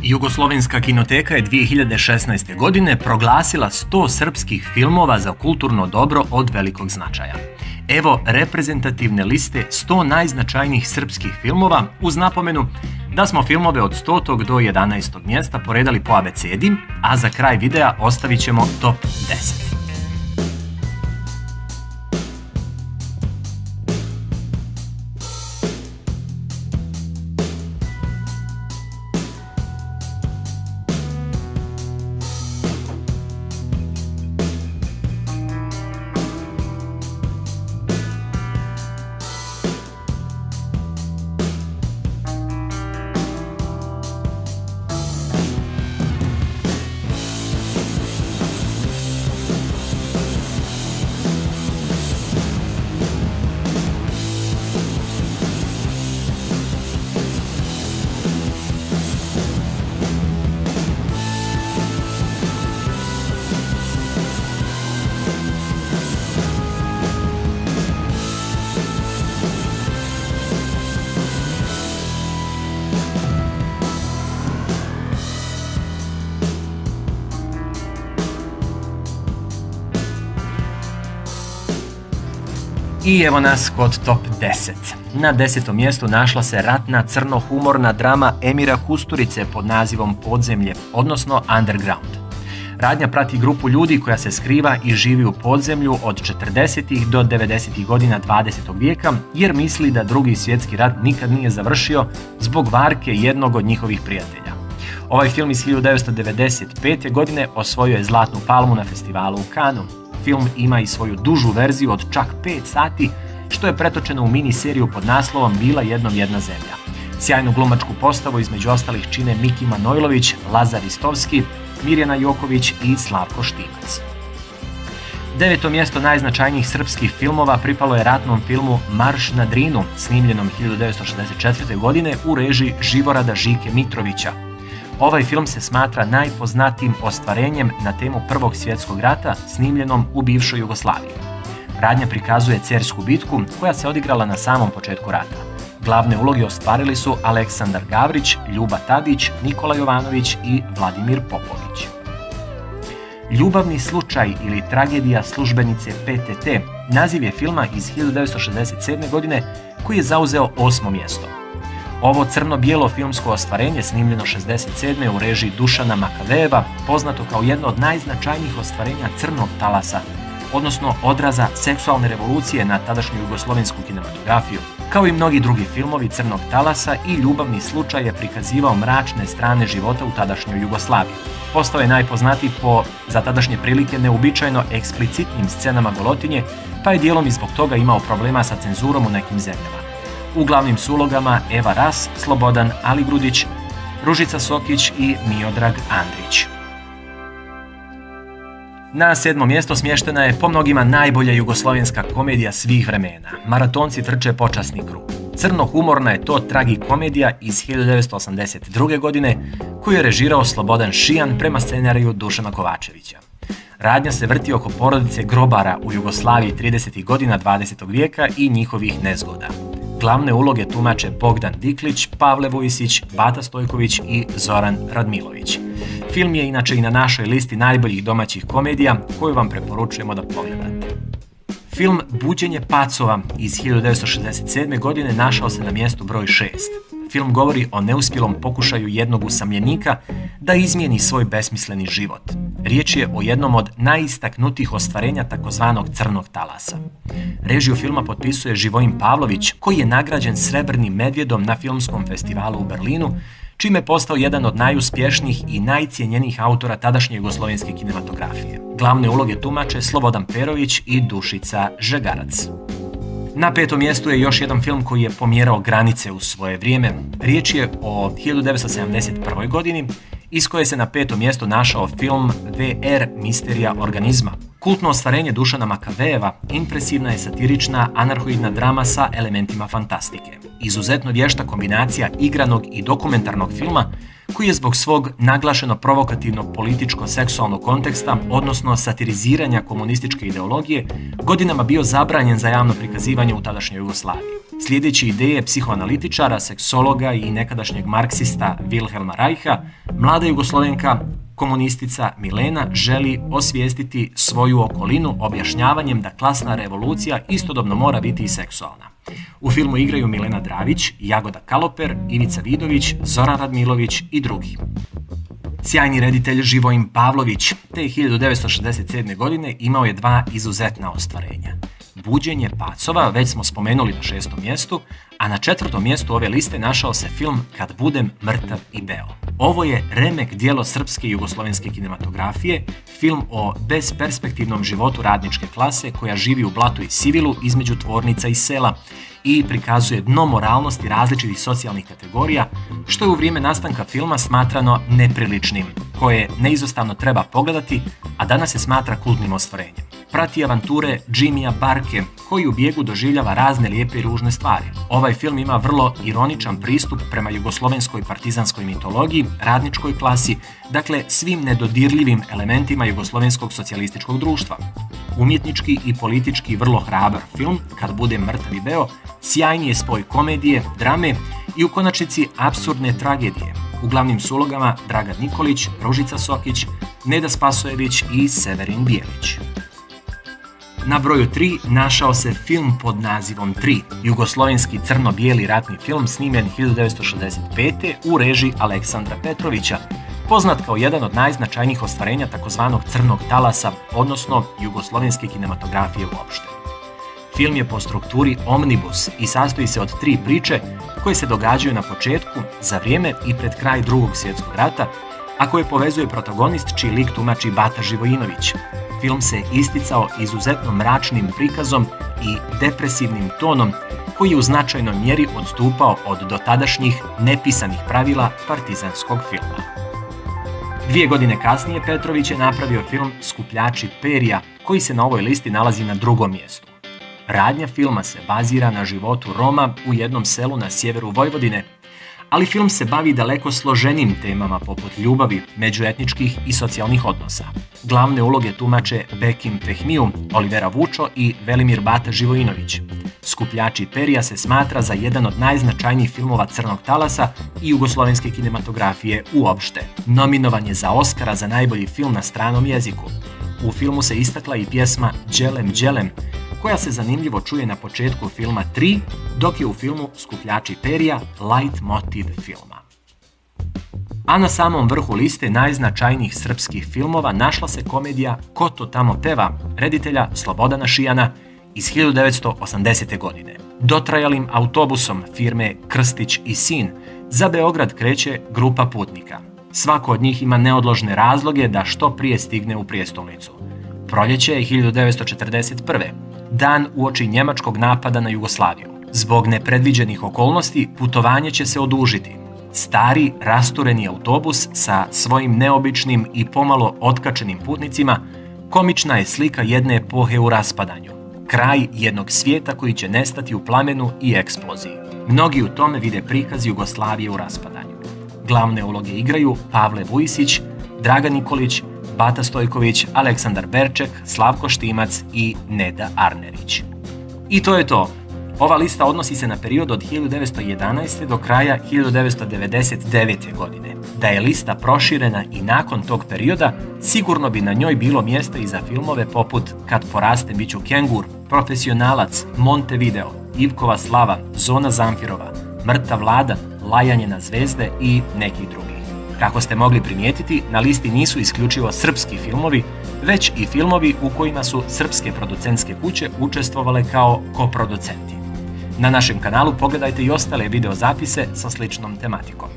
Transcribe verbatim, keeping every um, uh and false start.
Jugoslovenska kinoteka je dvije hiljade šesnaeste. godine proglasila sto srpskih filmova za kulturno dobro od velikog značaja. Evo reprezentativne liste sto najznačajnijih srpskih filmova uz napomenu da smo filmove od stotog do jedanaestog mjesta poredali po abecedi, a za kraj videa ostavit ćemo top deset. I evo nas kod top deset. Na desetom mjestu našla se ratna crno-humorna drama Emira Kusturice pod nazivom Podzemlje, odnosno Underground. Radnja prati grupu ljudi koja se skriva i živi u podzemlju od četrdesetih do devedesetih godina dvadesetog vijeka jer misli da drugi svjetski rat nikad nije završio zbog varke jednog od njihovih prijatelja. Ovaj film iz hiljadu devetsto devedeset pete. godine osvojio je Zlatnu palmu na festivalu u Cannesu. Film ima i svoju dužu verziju od čak pet sati, što je pretočeno u mini seriju pod naslovom Bila jednom jedna zemlja. Sjajnu glumačku postavu između ostalih čine Miki Manojlović, Lazar Istovski, Mirjana Joković i Slavko Štimac. Deveto mjesto najznačajnijih srpskih filmova pripalo je ratnom filmu Marš na Drinu, snimljenom hiljadu devetsto šezdeset četvrte. godine u režiji Živorada Žike Mitrovića. Ovaj film se smatra najpoznatijim ostvarenjem na temu Prvog svjetskog rata snimljenom u bivšoj Jugoslaviji. Radnja prikazuje Cersku bitku koja se odigrala na samom početku rata. Glavne uloge ostvarili su Aleksandar Gavrić, Ljuba Tadić, Nikola Jovanović i Vladimir Popović. Ljubavni slučaj ili tragedija službenice P T T naziv je filma iz hiljadu devetsto šezdeset sedme. godine koji je zauzeo osmo mjesto. Ovo crno-bijelo filmsko ostvarenje snimljeno šezdeset sedme. u režiji Dušana Makavejeva, poznato kao jedno od najznačajnijih ostvarenja crnog talasa, odnosno odraza seksualne revolucije na tadašnju jugoslovensku kinematografiju. Kao i mnogi drugi filmovi crnog talasa i ljubavni slučaj je prikazivao mračne strane života u tadašnjoj Jugoslaviji. Postao je najpoznatiji po za tadašnje prilike neuobičajeno eksplicitnim scenama golotinje, pa je dijelom i zbog toga imao problema sa cenzurom u nekim zemljama. U glavnim su ulogama Eva Ras, Slobodan Aligrudić, Ružica Sokić i Miodrag Andrić. Na sedmo mjesto smještena je po mnogima najbolja jugoslovenska komedija svih vremena. Maratonci trče počasni krug. Crno-humorna je to tragikomedija iz hiljadu devetsto osamdeset druge. godine koju je režirao Slobodan Šijan prema scenariju Dušana Kovačevića. Radnja se vrti oko porodice grobara u Jugoslaviji tridesetih godina dvadesetog vijeka i njihovih nezgoda. Glavne uloge tumače Bogdan Diklić, Pavle Vujisić, Bata Stojković i Zoran Radmilović. Film je inače i na našoj listi najboljih domaćih komedija koju vam preporučujemo da pogledate. Film Buđenje pacova iz hiljadu devetsto šezdeset sedme. godine našao se na mjestu broj šest. Film govori o neuspjelom pokušaju jednog usamljenika da izmijeni svoj besmisleni život. Riječ je o jednom od najistaknutijih ostvarenja takozvanog crnog talasa. Režiju filma potpisuje Živojin Pavlović, koji je nagrađen Srebrnim medvjedom na filmskom festivalu u Berlinu, čime je postao jedan od najuspješnijih i najcijenjenijih autora tadašnje jugoslovenske kinematografije. Glavne uloge tumače Slobodan Perović i Dušica Žegarac. Na petom mjestu je još jedan film koji je pomjerao granice u svoje vrijeme. Riječ je o hiljadu devetsto sedamdeset prve. godini iz koje se na petom mjestu našao film V R Misterija organizma. Kultno ostvarenje Dušana Makavejeva impresivna je satirična anarhoidna drama sa elementima fantastike. Izuzetno vješta kombinacija igranog i dokumentarnog filma koji je zbog svog naglašeno provokativnog političko-seksualnog konteksta, odnosno satiriziranja komunističke ideologije, godinama bio zabranjen za javno prikazivanje u tadašnjoj Jugoslaviji. Slijedeći ideje psihoanalitičara, seksologa i nekadašnjeg marksista Wilhelma Reicha, mlada Jugoslovenka, komunistica Milena želi osvijestiti svoju okolinu objašnjavanjem da klasna revolucija istodobno mora biti i seksualna. U filmu igraju Milena Dravić, Jagoda Kaloper, Ivica Vidović, Zoran Radmilović i drugi. Sjajni reditelj Živojin Pavlović te hiljadu devetsto šezdeset sedme. godine imao je dva izuzetna ostvarenja. Buđenje pacova već smo spomenuli na šestom mjestu, a na četvrtom mjestu ove liste našao se film Kad budem mrtav i beo. Ovo je remek djelo srpske i jugoslovenske kinematografije, film o besperspektivnom životu radničke klase koja živi u blatu i sivilu između tvornica i sela i prikazuje dno moralnosti različitih socijalnih kategorija, što je u vrijeme nastanka filma smatrano nepriličnim, koje neizostavno treba pogledati, a danas se smatra kultnim ostvarenjem. Prati avanture Jimmya Barke, koji u bijegu doživljava razne lijepe i ružne stvari. Ovaj film ima vrlo ironičan pristup prema jugoslovenskoj partizanskoj mitologiji, radničkoj klasi, dakle svim nedodirljivim elementima jugoslovenskog socijalističkog društva. Umjetnički i politički vrlo hrabar film, Kad budem mrtav i beo, sjajni je spoj komedije, drame i u konačnici apsurdne tragedije. U glavnim su ulogama Dragan Nikolić, Ružica Sokić, Neda Spasojević i Severin Bijelić. Na broju tri našao se film pod nazivom Tri, jugoslovenski crno-bijeli ratni film snimljen hiljadu devetsto šezdeset pete. u režiji Aleksandra Petrovića, poznat kao jedan od najznačajnijih ostvarenja takozvanog crnog talasa, odnosno jugoslovenske kinematografije uopšte. Film je po strukturi omnibus i sastoji se od tri priče koje se događaju na početku, za vrijeme i pred kraj Drugog svjetskog rata, a koje povezuje protagonist čiji lik tumači Bata Živojinović. Film se isticao izuzetno mračnim prikazom i depresivnim tonom koji je u značajnoj mjeri odstupao od dotadašnjih nepisanih pravila partizanskog filma. Dvije godine kasnije Petrović je napravio film Skupljači perja, koji se na ovoj listi nalazi na drugom mjestu. Radnja filma se bazira na životu Roma u jednom selu na sjeveru Vojvodine, ali film se bavi daleko složenim temama poput ljubavi, međuetničkih i socijalnih odnosa. Glavne uloge tumače Bekim Fehmiju, Olivera Vučo i Velimir Bata Živojinović. Skupljači perja se smatra za jedan od najznačajnijih filmova crnog talasa i jugoslovenske kinematografije uopšte. Nominovan je za Oskara za najbolji film na stranom jeziku. U filmu se istakla i pjesma Đelem Đelem, koja se zanimljivo čuje na početku filma Tri, dok je u filmu Skupljači perja light motiv filma. A na samom vrhu liste najznačajnijih srpskih filmova našla se komedija Ko to tamo peva, reditelja Slobodana Šijana iz hiljadu devetsto osamdesete. godine. Dotrajalim autobusom firme Krstić i sin za Beograd kreće grupa putnika. Svako od njih ima neodložne razloge da što prije stigne u prijestolnicu. Proljeće je hiljadu devetsto četrdeset prve. dan uoči njemačkog napada na Jugoslaviju. Zbog nepredviđenih okolnosti putovanje će se odužiti. Stari, rastureni autobus sa svojim neobičnim i pomalo otkačenim putnicima komična je slika jedne epohe u raspadanju. Kraj jednog svijeta koji će nestati u plamenu i eksploziji. Mnogi u tome vide prikaz Jugoslavije u raspadanju. Glavne uloge igraju Pavle Vujsić, Dragan Nikolić, Bata Stojković, Aleksandar Berček, Slavko Štimac i Neda Arnerić. I to je to. Ova lista odnosi se na period od hiljadu devetsto jedanaeste. do kraja hiljadu devetsto devedeset devete. godine. Da je lista proširena i nakon tog perioda, sigurno bi na njoj bilo mjesta i za filmove poput Kad porastem biću kengur, Profesionalac, Montevideo, Ivkova slava, Zona Zamfirova, Mrtav Vladan, Lajanje na zvezde i nekih drugih. Kako ste mogli primijetiti, na listi nisu isključivo srpski filmovi, već i filmovi u kojima su srpske producentske kuće učestvovale kao koproducenti. Na našem kanalu pogledajte i ostale videozapise sa sličnom tematikom.